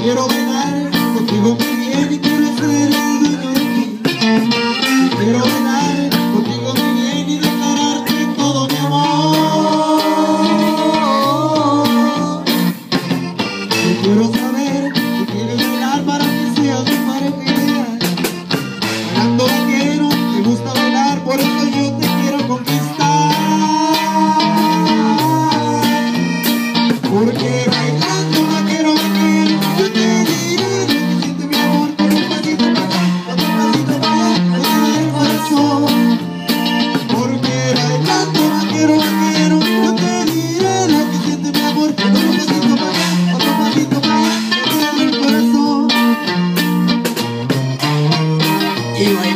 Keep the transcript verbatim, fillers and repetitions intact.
quiero bailar contigo muy bien y quiero ser el dueño de ti. Quiero bailar contigo muy bien y declararte todo mi amor. Yo quiero saber si quieres bailar para que seas mi pareja ideal. Bailando vaquero, te gusta bailar, por eso yo te quiero conquistar. Porque bailando vaquero, vaquero, yo te diré lo que siente mi amor. Con un pasito para acá, otro pasito para allá, no te da el corazón. Porque bailando vaquero, vaquero, yo te diré lo que siente mi amor. Con un pasito para acá, otro pasito para allá, no te da el corazón. Y bailando